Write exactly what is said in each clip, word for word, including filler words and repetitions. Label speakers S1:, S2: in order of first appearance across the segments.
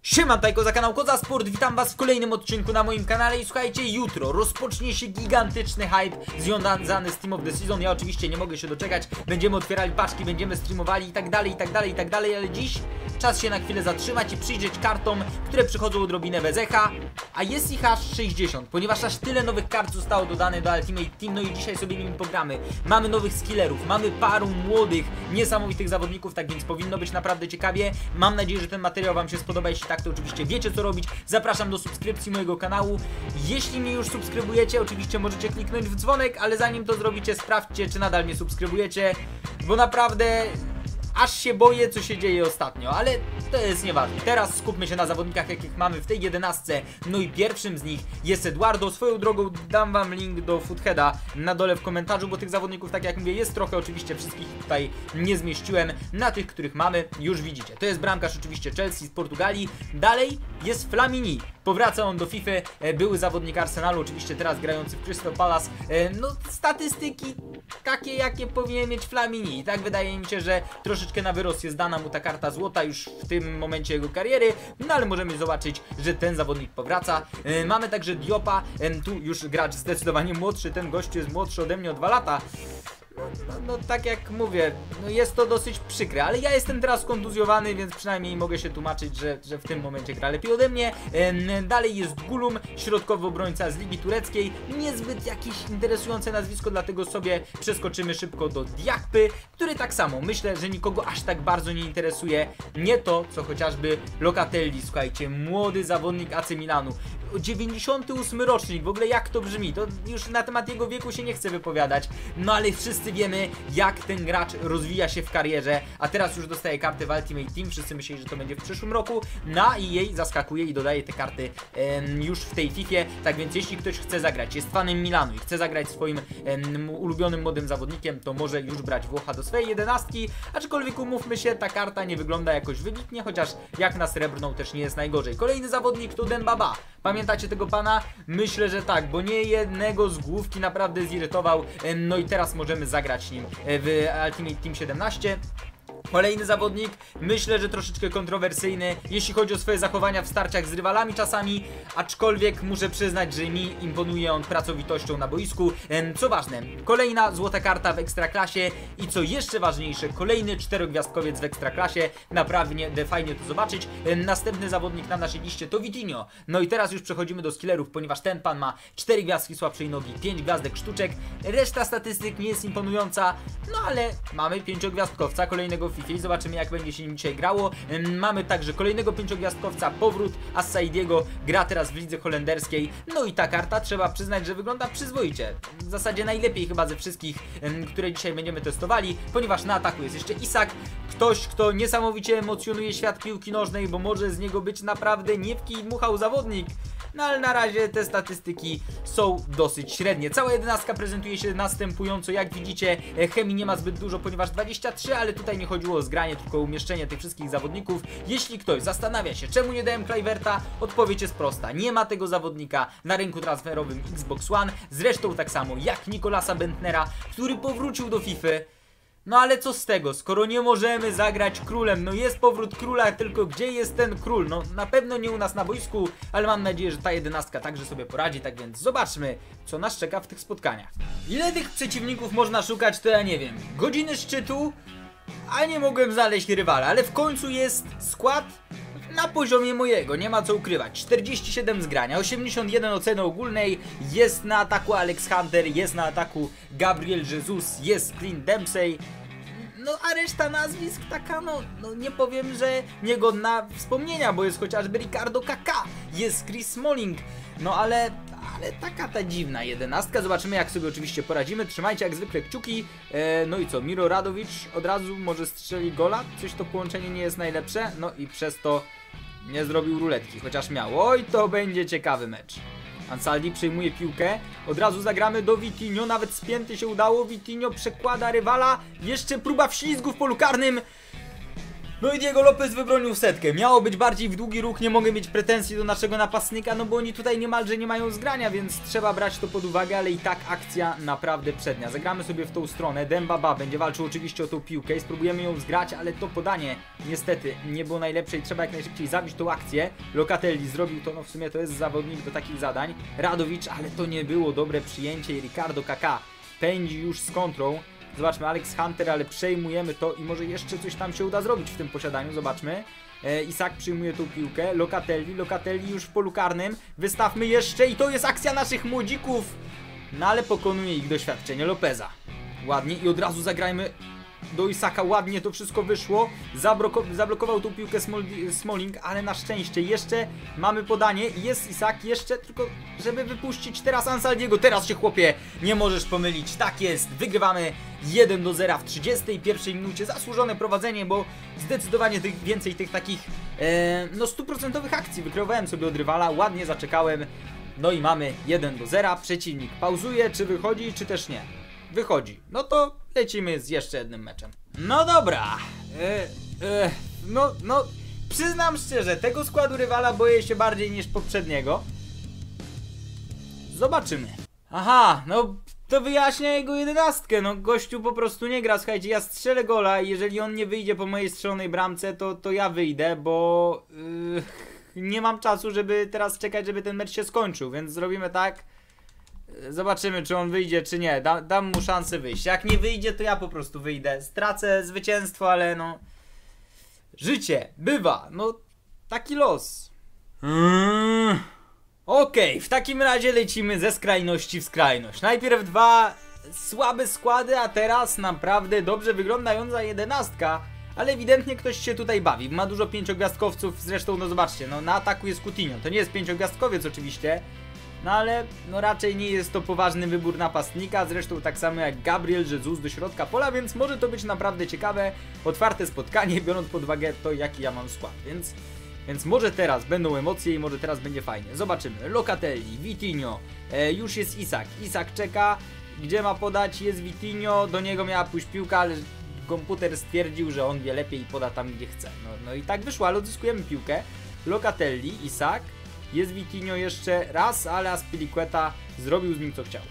S1: Siema, tutaj Koza, kanał Koza Sport, witam was w kolejnym odcinku na moim kanale i słuchajcie, jutro rozpocznie się gigantyczny hype związany z Team of the Season. Ja oczywiście nie mogę się doczekać, będziemy otwierali paczki, będziemy streamowali i tak dalej, i tak dalej, i tak dalej, ale dziś czas się na chwilę zatrzymać i przyjrzeć kartom, które przychodzą odrobinę bez echa, a jest ich aż sześćdziesiąt, ponieważ aż tyle nowych kart zostało dodane do Ultimate Team, no i dzisiaj sobie nimi pogramy. Mamy nowych skillerów, mamy paru młodych, niesamowitych zawodników, tak więc powinno być naprawdę ciekawie. Mam nadzieję, że ten materiał wam się spodoba, jeśli tak, to oczywiście wiecie co robić. Zapraszam do subskrypcji mojego kanału. Jeśli mnie już subskrybujecie, oczywiście możecie kliknąć w dzwonek, ale zanim to zrobicie, sprawdźcie, czy nadal mnie subskrybujecie, bo naprawdę aż się boję, co się dzieje ostatnio, ale to jest nieważne. Teraz skupmy się na zawodnikach, jakich mamy w tej jedenastce. No i pierwszym z nich jest Eduardo. Swoją drogą dam wam link do Footheada na dole w komentarzu, bo tych zawodników, tak jak mówię, jest trochę. Oczywiście wszystkich tutaj nie zmieściłem. Na tych, których mamy, już widzicie. To jest bramkarz oczywiście Chelsea z Portugalii. Dalej jest Flamini. Powraca on do FIFA. Były zawodnik Arsenalu, oczywiście teraz grający w Crystal Palace. No statystyki takie, jakie powinien mieć Flamini. I tak wydaje mi się, że troszeczkę na wyrost jest dana mu ta karta złota już w tym momencie jego kariery, no ale możemy zobaczyć, że ten zawodnik powraca. Yy, mamy także Diopa, yy, tu już gracz zdecydowanie młodszy, ten gościu jest młodszy ode mnie o dwa lata. No, no, no tak jak mówię, no jest to dosyć przykre, ale ja jestem teraz kontuzjowany, więc przynajmniej mogę się tłumaczyć, że, że w tym momencie gra lepiej ode mnie. Yy, dalej jest Gulum, środkowy obrońca z Ligi Tureckiej, niezbyt jakieś interesujące nazwisko, dlatego sobie przeskoczymy szybko do Diakpy, który tak samo, myślę, że nikogo aż tak bardzo nie interesuje, nie to, co chociażby Locatelli, słuchajcie, młody zawodnik A C Milanu, dziewięćdziesiąty ósmy rocznik, w ogóle jak to brzmi, to już na temat jego wieku się nie chcę wypowiadać, no ale wszyscy wiemy, jak ten gracz rozwija się w karierze, a teraz już dostaje karty w Ultimate Team, wszyscy myśleli, że to będzie w przyszłym roku, na i jej zaskakuje i dodaje te karty em, już w tej Fifie, tak więc jeśli ktoś chce zagrać, jest fanem Milanu i chce zagrać swoim em, ulubionym młodym zawodnikiem, to może już brać Włocha do swojej jedenastki, aczkolwiek umówmy się, ta karta nie wygląda jakoś wybitnie, chociaż jak na srebrną też nie jest najgorzej. Kolejny zawodnik to Dembaba. Pamiętacie tego pana? Myślę, że tak, bo nie jednego z główki naprawdę zirytował, no i teraz możemy zagrać nim w Ultimate Team siedemnaście. Kolejny zawodnik, myślę, że troszeczkę kontrowersyjny, jeśli chodzi o swoje zachowania w starciach z rywalami czasami, aczkolwiek muszę przyznać, że mi imponuje on pracowitością na boisku. Co ważne, kolejna złota karta w Ekstraklasie i co jeszcze ważniejsze, kolejny czterogwiazdkowiec w Ekstraklasie, naprawdę fajnie to zobaczyć. Następny zawodnik na naszej liście to Vitinho. No i teraz już przechodzimy do skillerów, ponieważ ten pan ma cztery gwiazdki słabszej nogi, pięć gwiazdek sztuczek, reszta statystyk nie jest imponująca, no ale mamy pięciogwiazdkowca, kolejnego w FIFA i zobaczymy, jak będzie się nim dzisiaj grało. Mamy także kolejnego pięciogwiazdkowca, powrót Assaidiego, gra teraz w lidze holenderskiej. No i ta karta, trzeba przyznać, że wygląda przyzwoicie. W zasadzie najlepiej chyba ze wszystkich, które dzisiaj będziemy testowali, ponieważ na ataku jest jeszcze Isak, ktoś, kto niesamowicie emocjonuje świat piłki nożnej, bo może z niego być naprawdę nie w kij dmuchał zawodnik. No ale na razie te statystyki są dosyć średnie. Cała jedenastka prezentuje się następująco, jak widzicie. Chemii nie ma zbyt dużo, ponieważ dwadzieścia trzy, ale tutaj nie chodziło o zgranie, tylko o umieszczenie tych wszystkich zawodników. Jeśli ktoś zastanawia się, czemu nie dałem Kluiverta, odpowiedź jest prosta. Nie ma tego zawodnika na rynku transferowym Xbox One, zresztą tak samo jak Nicolasa Bentnera, który powrócił do FIFA. No ale co z tego, skoro nie możemy zagrać królem, no jest powrót króla, tylko gdzie jest ten król? No na pewno nie u nas na boisku, ale mam nadzieję, że ta jedenastka także sobie poradzi, tak więc zobaczmy, co nas czeka w tych spotkaniach. Ile tych przeciwników można szukać, to ja nie wiem. Godziny szczytu, a nie mogłem znaleźć rywala, ale w końcu jest skład na poziomie mojego, nie ma co ukrywać. czterdzieści siedem zgrania, osiemdziesiąt jeden oceny ogólnej, jest na ataku Alex Hunter, jest na ataku Gabriel Jesus, jest Clint Dempsey. No a reszta nazwisk taka, no, no nie powiem, że niegodna wspomnienia, bo jest chociażby Ricardo Kaká, jest Chris Smalling, no ale, ale taka ta dziwna jedenastka, zobaczymy jak sobie oczywiście poradzimy, trzymajcie jak zwykle kciuki, e, no i co, Miro Radovic od razu może strzeli gola, coś to połączenie nie jest najlepsze, no i przez to nie zrobił ruletki, chociaż miał, oj to będzie ciekawy mecz. Ansaldi przejmuje piłkę, od razu zagramy do Vitinho, nawet spięty się udało, Vitinho przekłada rywala, jeszcze próba wślizgu w polu karnym. No i Diego Lopez wybronił setkę. Miało być bardziej w długi ruch, nie mogę mieć pretensji do naszego napastnika, no bo oni tutaj niemalże nie mają zgrania, więc trzeba brać to pod uwagę, ale i tak akcja naprawdę przednia. Zagramy sobie w tą stronę, Demba Ba będzie walczył oczywiście o tą piłkę i spróbujemy ją zgrać, ale to podanie niestety nie było najlepsze i trzeba jak najszybciej zabić tą akcję. Locatelli zrobił to, no w sumie to jest zawodnik do takich zadań. Radowicz, ale to nie było dobre przyjęcie i Ricardo Kaká pędzi już z kontrą. Zobaczmy, Alex Hunter, ale przejmujemy to i może jeszcze coś tam się uda zrobić w tym posiadaniu, zobaczmy. E, Isak przyjmuje tą piłkę, Locatelli, Locatelli już w polu karnym, wystawmy jeszcze i to jest akcja naszych młodzików. No ale pokonuje ich doświadczenie Lopeza. Ładnie i od razu zagrajmy do Isaka, ładnie to wszystko wyszło. Zablokował tą piłkę Smalling, ale na szczęście jeszcze mamy podanie i jest Isak jeszcze, tylko żeby wypuścić teraz Ansaldiego. Teraz się, chłopie, nie możesz pomylić. Tak jest, wygrywamy jeden do zera w trzydziestej pierwszej minucie. Zasłużone prowadzenie, bo zdecydowanie tych, więcej tych takich e, no stuprocentowych akcji wykreowałem sobie od rywala. Ładnie zaczekałem. No i mamy jeden do zera. Przeciwnik pauzuje, czy wychodzi, czy też nie. Wychodzi. No to lecimy z jeszcze jednym meczem. No dobra. E, e, no, no, przyznam szczerze, tego składu rywala boję się bardziej niż poprzedniego. Zobaczymy. Aha, no to wyjaśnia jego jedenastkę. No gościu po prostu nie gra. Słuchajcie, ja strzelę gola i jeżeli on nie wyjdzie po mojej strzelonej bramce, to, to ja wyjdę, bo yy, nie mam czasu, żeby teraz czekać, żeby ten mecz się skończył, więc zrobimy tak. Zobaczymy, czy on wyjdzie, czy nie. Da, dam mu szansę wyjść. Jak nie wyjdzie, to ja po prostu wyjdę. Stracę zwycięstwo, ale no... Życie, bywa. No, taki los. Mm. Okej, okay, w takim razie lecimy ze skrajności w skrajność. Najpierw dwa słabe składy, a teraz naprawdę dobrze wyglądająca jedenastka. Ale ewidentnie ktoś się tutaj bawi. Ma dużo pięciogwiazdkowców, zresztą no zobaczcie, no na ataku jest Coutinho. To nie jest pięciogwiazdkowiec oczywiście. No ale no raczej nie jest to poważny wybór napastnika, zresztą tak samo jak Gabriel Jesus do środka pola, więc może to być naprawdę ciekawe, otwarte spotkanie, biorąc pod uwagę to, jaki ja mam skład, więc, więc może teraz będą emocje i może teraz będzie fajnie. Zobaczymy, Locatelli, Vitinho, e, już jest Isak, Isak czeka, gdzie ma podać, jest Vitinho, do niego miała pójść piłka, ale komputer stwierdził, że on wie lepiej i poda tam, gdzie chce. No, no i tak wyszło, ale odzyskujemy piłkę, Locatelli, Isak. Jest Vitinho jeszcze raz, ale Azpilicueta zrobił z nim co chciał.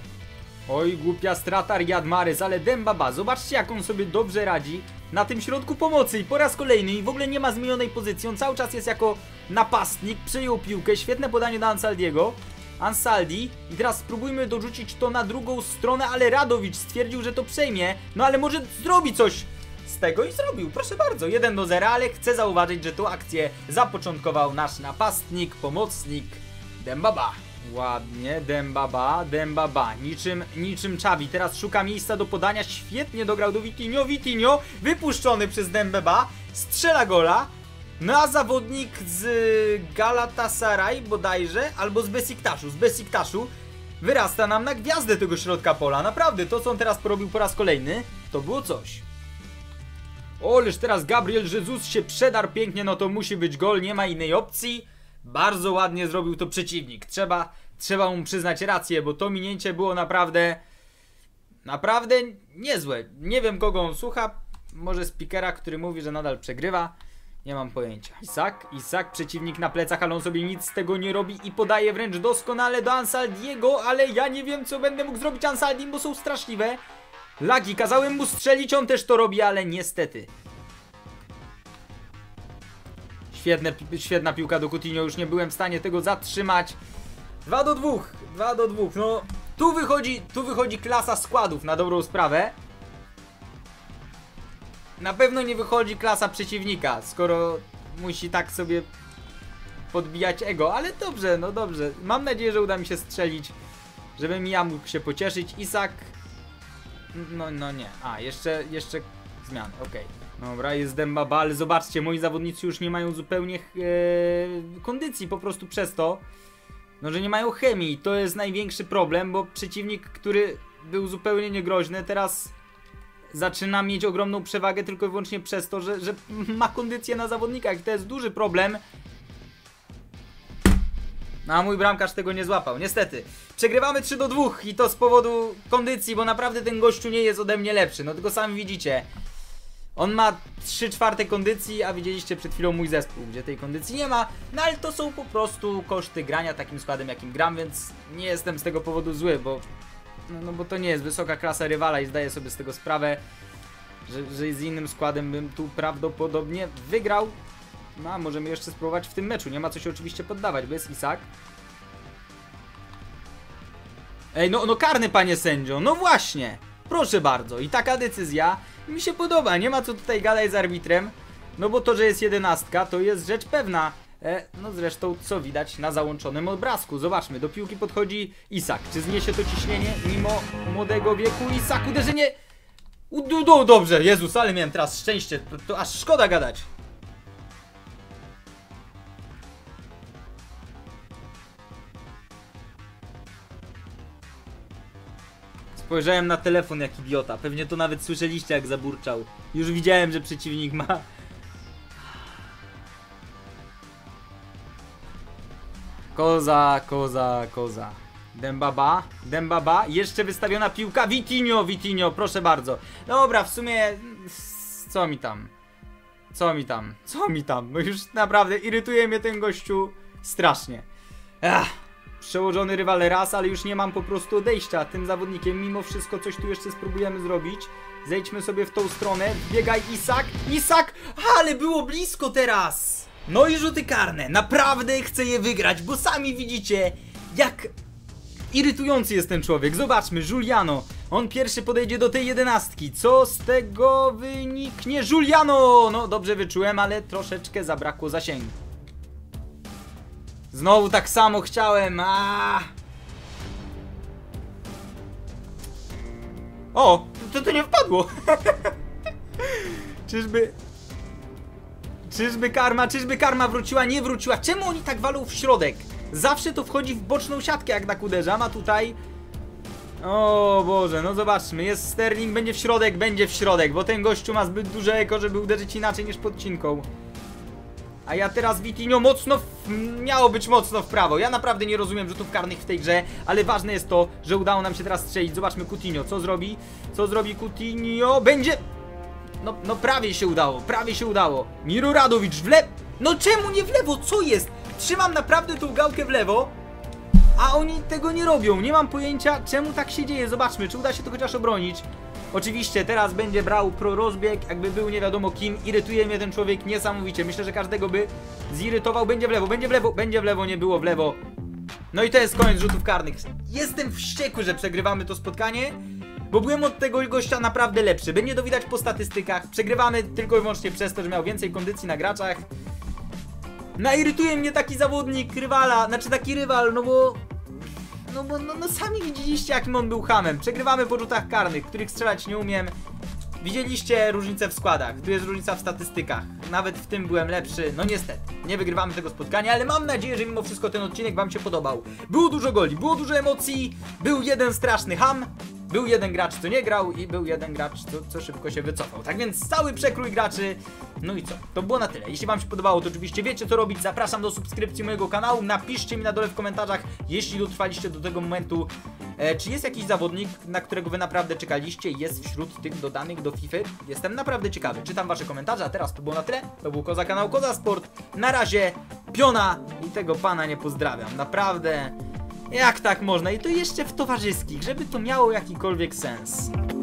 S1: Oj, głupia strata Riyad Mahrez, ale Demba Ba, zobaczcie jak on sobie dobrze radzi na tym środku pomocy i po raz kolejny i w ogóle nie ma zmienionej pozycji, on cały czas jest jako napastnik, przejął piłkę, świetne podanie do Ansaldiego. Ansaldi i teraz spróbujmy dorzucić to na drugą stronę, ale Radowicz stwierdził, że to przejmie, no ale może zrobi coś z tego i zrobił, proszę bardzo, jeden do zera, ale chcę zauważyć, że tą akcję zapoczątkował nasz napastnik, pomocnik Demba Ba. Ładnie, Demba Ba, Demba Ba, niczym, niczym Xavi, teraz szuka miejsca do podania, świetnie dograł do Vitinho, Vitinho wypuszczony przez Dembę Ba, strzela gola, no a zawodnik z Galatasaray bodajże, albo z Besiktaszu, z Besiktaszu wyrasta nam na gwiazdę tego środka pola, naprawdę, to co on teraz porobił po raz kolejny, to było coś. Oleż teraz Gabriel Jesus się przedarł pięknie, no to musi być gol, nie ma innej opcji. Bardzo ładnie zrobił to przeciwnik. Trzeba, trzeba mu przyznać rację, bo to minięcie było naprawdę, naprawdę niezłe. Nie wiem kogo on słucha, może speakera, który mówi, że nadal przegrywa. Nie mam pojęcia. Isak, Isak, przeciwnik na plecach, ale on sobie nic z tego nie robi i podaje wręcz doskonale do Ansaldiego, ale ja nie wiem co będę mógł zrobić Ansaldim, bo są straszliwe. Lagi, kazałem mu strzelić, on też to robi, ale niestety. Świetne, świetna piłka do Coutinho, już nie byłem w stanie tego zatrzymać. dwa do dwóch, dwa do dwóch, no tu wychodzi, tu wychodzi klasa składów na dobrą sprawę. Na pewno nie wychodzi klasa przeciwnika, skoro musi tak sobie podbijać ego, ale dobrze, no dobrze. Mam nadzieję, że uda mi się strzelić, żebym ja mógł się pocieszyć. Isak... No, no nie. A, jeszcze, jeszcze zmiany, okej. Okay. Dobra, jest Demba Ba, ale zobaczcie, moi zawodnicy już nie mają zupełnie e, kondycji po prostu przez to, no, że nie mają chemii. To jest największy problem, bo przeciwnik, który był zupełnie niegroźny, teraz zaczyna mieć ogromną przewagę tylko i wyłącznie przez to, że, że ma kondycję na zawodnikach i to jest duży problem. No a mój bramkarz tego nie złapał, niestety. Przegrywamy trzy do dwóch i to z powodu kondycji, bo naprawdę ten gościu nie jest ode mnie lepszy. No tylko sami widzicie. On ma trzy czwarte kondycji, a widzieliście przed chwilą mój zespół, gdzie tej kondycji nie ma. No ale to są po prostu koszty grania takim składem, jakim gram, więc nie jestem z tego powodu zły, bo... No, no bo to nie jest wysoka klasa rywala i zdaję sobie z tego sprawę, że, że z innym składem bym tu prawdopodobnie wygrał. No a możemy jeszcze spróbować w tym meczu, nie ma co się oczywiście poddawać, bo jest Isak. Ej, no, no karny, panie sędzio, no właśnie, proszę bardzo, i taka decyzja mi się podoba, nie ma co tutaj gadać z arbitrem, no bo to, że jest jedenastka, to jest rzecz pewna. E, no zresztą, co widać na załączonym obrazku, zobaczmy, do piłki podchodzi Isak, czy zniesie to ciśnienie mimo młodego wieku? Isak, uderzenie, no dobrze, Jezus, ale miałem teraz szczęście, to, to aż szkoda gadać. Spojrzałem na telefon jak idiota. Pewnie to nawet słyszeliście jak zaburczał. Już widziałem, że przeciwnik ma... Koza, koza, koza. Dembaba, Dembaba. Jeszcze wystawiona piłka. Vitinho, Vitinho, proszę bardzo. Dobra, w sumie... Co mi tam? Co mi tam? Co mi tam? No już naprawdę irytuje mnie ten gościu strasznie. Ach. Przełożony rywal raz, ale już nie mam po prostu odejścia tym zawodnikiem. Mimo wszystko coś tu jeszcze spróbujemy zrobić. Zejdźmy sobie w tą stronę. Biegaj Isak. Isak! Ale było blisko teraz! No i rzuty karne. Naprawdę chcę je wygrać, bo sami widzicie, jak irytujący jest ten człowiek. Zobaczmy, Giuliano. On pierwszy podejdzie do tej jedenastki. Co z tego wyniknie? Giuliano! No dobrze wyczułem, ale troszeczkę zabrakło zasięgu. Znowu tak samo chciałem. Aaaa. O, to to nie wpadło. Czyżby... Czyżby karma, czyżby karma wróciła? Nie wróciła. Czemu oni tak walą w środek? Zawsze to wchodzi w boczną siatkę, jak tak uderzam, a tutaj... O Boże, no zobaczmy. Jest Sterling, będzie w środek, będzie w środek, bo ten gościu ma zbyt duże eko, żeby uderzyć inaczej niż podcinką. A ja teraz Vitinho mocno, w... miało być mocno w prawo. Ja naprawdę nie rozumiem rzutów karnych w tej grze, ale ważne jest to, że udało nam się teraz strzelić. Zobaczmy Coutinho, co zrobi? Co zrobi Coutinho? Będzie... No, no prawie się udało, prawie się udało. Miro Radowicz w lewo. No czemu nie w lewo? Co jest? Trzymam naprawdę tą gałkę w lewo, a oni tego nie robią. Nie mam pojęcia, czemu tak się dzieje. Zobaczmy, czy uda się to chociaż obronić. Oczywiście teraz będzie brał pro rozbieg, jakby był nie wiadomo kim. Irytuje mnie ten człowiek niesamowicie. Myślę, że każdego by zirytował. Będzie w lewo, będzie w lewo, będzie w lewo, nie było w lewo. No i to jest koniec rzutów karnych. Jestem wściekły, że przegrywamy to spotkanie, bo byłem od tego gościa naprawdę lepszy. Będzie to widać po statystykach. Przegrywamy tylko i wyłącznie przez to, że miał więcej kondycji na graczach. No irytuje mnie taki zawodnik rywala, znaczy taki rywal, no bo... No bo no, no sami widzieliście, jakim on był hamem. Przegrywamy po rzutach karnych, których strzelać nie umiem. Widzieliście różnicę w składach, tu jest różnica w statystykach. Nawet w tym byłem lepszy, no niestety. Nie wygrywamy tego spotkania, ale mam nadzieję, że mimo wszystko ten odcinek wam się podobał. Było dużo goli, było dużo emocji, był jeden straszny ham. Był jeden gracz, co nie grał i był jeden gracz, co, co szybko się wycofał. Tak więc cały przekrój graczy. No i co? To było na tyle. Jeśli wam się podobało, to oczywiście wiecie co robić. Zapraszam do subskrypcji mojego kanału. Napiszcie mi na dole w komentarzach, jeśli dotrwaliście do tego momentu, e, czy jest jakiś zawodnik, na którego wy naprawdę czekaliście, jest wśród tych dodanych do FIFA. Jestem naprawdę ciekawy. Czytam wasze komentarze, a teraz to było na tyle. To był Koza, kanał Koza Sport. Na razie, piona i tego pana nie pozdrawiam. Naprawdę... Jak tak można? I to jeszcze w towarzyskich, żeby to miało jakikolwiek sens.